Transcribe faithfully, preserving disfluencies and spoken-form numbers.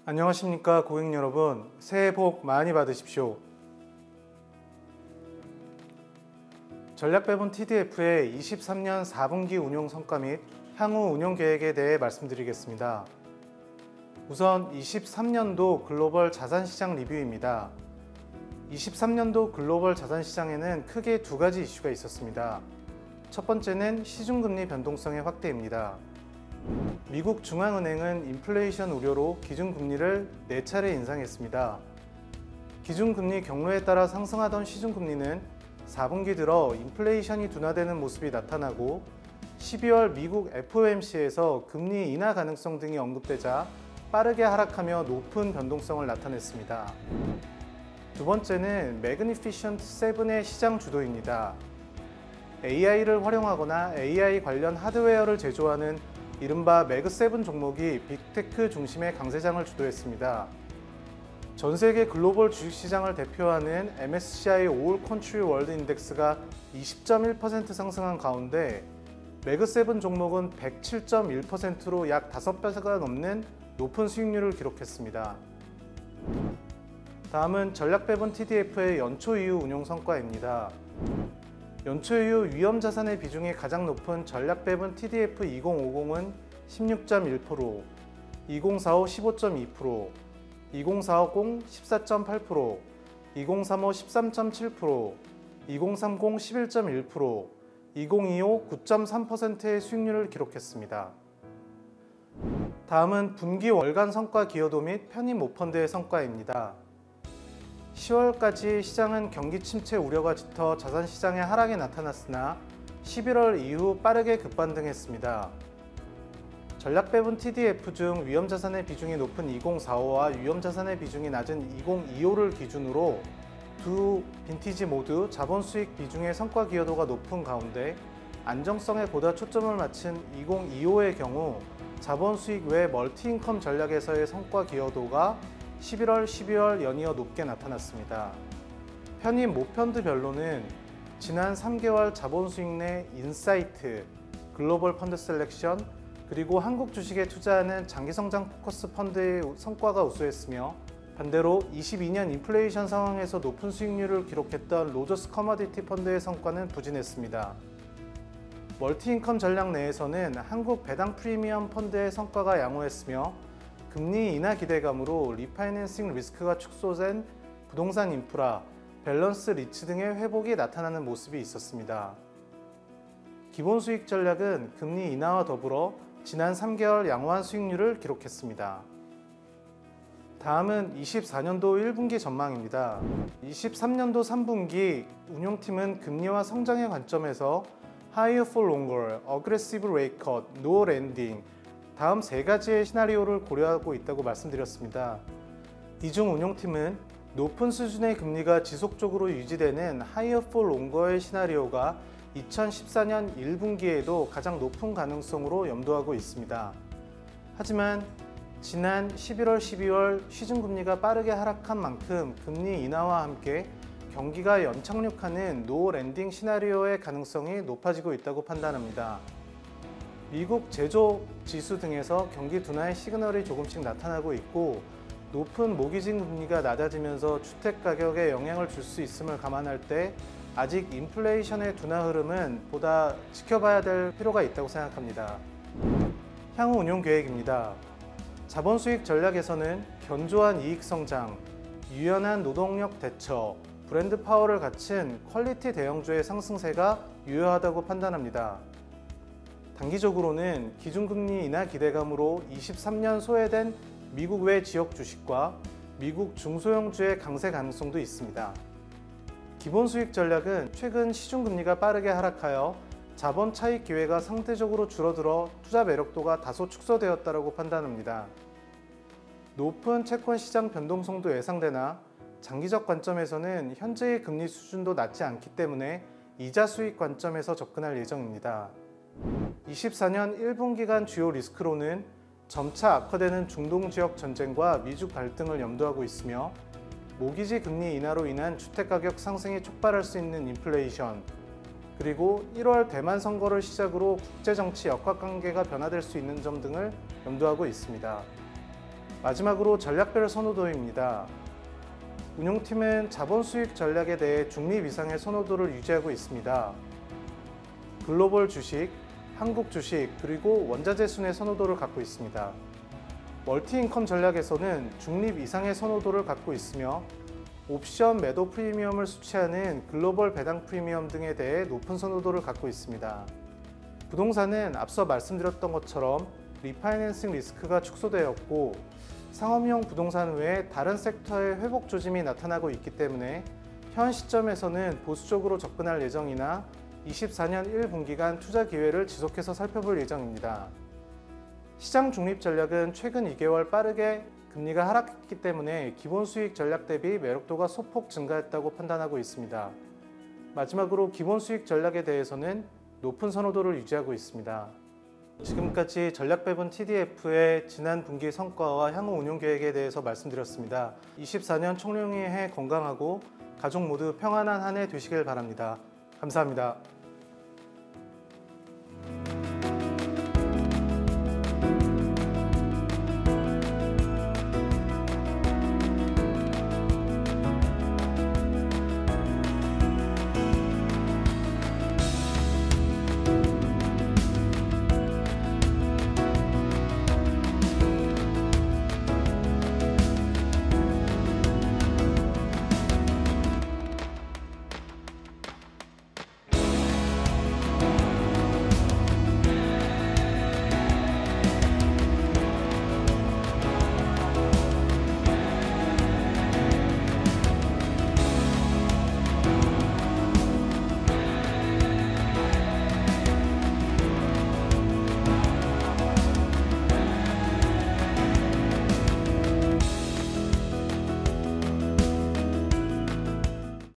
안녕하십니까 고객 여러분, 새해 복 많이 받으십시오. 전략배분 티디에프의 이십삼 년 사 분기 운용 성과 및 향후 운용 계획에 대해 말씀드리겠습니다. 우선 이십삼 년도 글로벌 자산시장 리뷰입니다. 이십삼 년도 글로벌 자산시장에는 크게 두 가지 이슈가 있었습니다. 첫 번째는 시중금리 변동성의 확대입니다. 미국 중앙은행은 인플레이션 우려로 기준금리를 네 차례 인상했습니다. 기준금리 경로에 따라 상승하던 시중금리는 사 분기 들어 인플레이션이 둔화되는 모습이 나타나고 십이월 미국 에프오엠씨에서 금리 인하 가능성 등이 언급되자 빠르게 하락하며 높은 변동성을 나타냈습니다. 두 번째는 매그니피션트 세븐의 시장 주도입니다. 에이아이를 활용하거나 에이아이 관련 하드웨어를 제조하는 이른바 매그 세븐 종목이 빅테크 중심의 강세장을 주도했습니다. 전 세계 글로벌 주식시장을 대표하는 엠에스시아이 올 컨트리 월드 인덱스가 이십 점 일 퍼센트 상승한 가운데 매그 세븐 종목은 백칠 점 일 퍼센트로 약 다섯 배가 넘는 높은 수익률을 기록했습니다. 다음은 전략배분 티디에프의 연초 이후 운용 성과입니다. 연초 이후 위험자산의 비중이 가장 높은 전략배분 티디에프 이천오십은 십육 점 일 퍼센트, 이천사십오 십오 점 이 퍼센트, 이천사십 십사 점 팔 퍼센트, 이천삼십 십삼 점 칠 퍼센트, 이천삼십 십일 점 일 퍼센트, 이천이십오 구 점 삼 퍼센트의 수익률을 기록했습니다. 다음은 분기 월간 성과 기여도 및 편입 모펀드의 성과입니다. 시월까지 시장은 경기 침체 우려가 짙어 자산시장의 하락이 나타났으나 십일월 이후 빠르게 급반등했습니다. 전략배분 티디에프 중 위험자산의 비중이 높은 이천사십오와 위험자산의 비중이 낮은 이천이십오를 기준으로 두 빈티지 모두 자본수익 비중의 성과 기여도가 높은 가운데 안정성에 보다 초점을 맞춘 이천이십오의 경우 자본수익 외 멀티인컴 전략에서의 성과 기여도가 십일월, 십이월 연이어 높게 나타났습니다. 편입 모펀드별로는 지난 삼 개월 자본수익 내 인사이트, 글로벌 펀드 셀렉션, 그리고 한국 주식에 투자하는 장기성장 포커스 펀드의 성과가 우수했으며 반대로 이십이 년 인플레이션 상황에서 높은 수익률을 기록했던 로저스 커머디티 펀드의 성과는 부진했습니다. 멀티인컴 전략 내에서는 한국 배당 프리미엄 펀드의 성과가 양호했으며 금리 인하 기대감으로 리파이낸싱 리스크가 축소된 부동산 인프라, 밸런스 리츠 등의 회복이 나타나는 모습이 있었습니다. 기본 수익 전략은 금리 인하와 더불어 지난 삼 개월 양호한 수익률을 기록했습니다. 다음은 이십사 년도 일 분기 전망입니다. 이십삼 년도 삼 분기 운용팀은 금리와 성장의 관점에서 Higher for longer, Aggressive rate cut, No landing 다음 세 가지의 시나리오를 고려하고 있다고 말씀드렸습니다. 이 중 운용팀은 높은 수준의 금리가 지속적으로 유지되는 Higher for longer의 시나리오가 이천십사 년 일 분기에도 가장 높은 가능성으로 염두하고 있습니다. 하지만 지난 십일월, 십이월 시중금리가 빠르게 하락한 만큼 금리 인하와 함께 경기가 연착륙하는 노 랜딩 시나리오의 가능성이 높아지고 있다고 판단합니다. 미국 제조 지수 등에서 경기 둔화의 시그널이 조금씩 나타나고 있고 높은 모기지 금리가 낮아지면서 주택 가격에 영향을 줄 수 있음을 감안할 때 아직 인플레이션의 둔화 흐름은 보다 지켜봐야 될 필요가 있다고 생각합니다. 향후 운용 계획입니다. 자본수익 전략에서는 견조한 이익 성장, 유연한 노동력 대처, 브랜드 파워를 갖춘 퀄리티 대형주의 상승세가 유효하다고 판단합니다. 단기적으로는 기준금리 인하 기대감으로 이십삼 년 소외된 미국 외 지역 주식과 미국 중소형주의 강세 가능성도 있습니다. 기본 수익 전략은 최근 시중금리가 빠르게 하락하여 자본 차익 기회가 상대적으로 줄어들어 투자 매력도가 다소 축소되었다고 판단합니다. 높은 채권 시장 변동성도 예상되나 장기적 관점에서는 현재의 금리 수준도 낮지 않기 때문에 이자 수익 관점에서 접근할 예정입니다. 이십사 년 일 분기간 주요 리스크로는 점차 악화되는 중동 지역 전쟁과 미중 갈등을 염두하고 있으며 모기지 금리 인하로 인한 주택가격 상승이 촉발할 수 있는 인플레이션, 그리고 일월 대만 선거를 시작으로 국제정치 역학관계가 변화될 수 있는 점 등을 염두하고 있습니다. 마지막으로 전략별 선호도입니다. 운용팀은 자본 수익 전략에 대해 중립 이상의 선호도를 유지하고 있습니다. 글로벌 주식, 한국 주식, 그리고 원자재 순의 선호도를 갖고 있습니다. 멀티인컴 전략에서는 중립 이상의 선호도를 갖고 있으며 옵션 매도 프리미엄을 수취하는 글로벌 배당 프리미엄 등에 대해 높은 선호도를 갖고 있습니다. 부동산은 앞서 말씀드렸던 것처럼 리파이낸싱 리스크가 축소되었고 상업용 부동산 외에 다른 섹터의 회복 조짐이 나타나고 있기 때문에 현 시점에서는 보수적으로 접근할 예정이나 이십사 년 일 분기간 투자 기회를 지속해서 살펴볼 예정입니다. 시장 중립 전략은 최근 이 개월 빠르게 금리가 하락했기 때문에 기본 수익 전략 대비 매력도가 소폭 증가했다고 판단하고 있습니다. 마지막으로 기본 수익 전략에 대해서는 높은 선호도를 유지하고 있습니다. 지금까지 전략배분 티디에프의 지난 분기 성과와 향후 운용 계획에 대해서 말씀드렸습니다. 이십사 년 총룡의 해 건강하고 가족 모두 평안한 한 해 되시길 바랍니다. 감사합니다.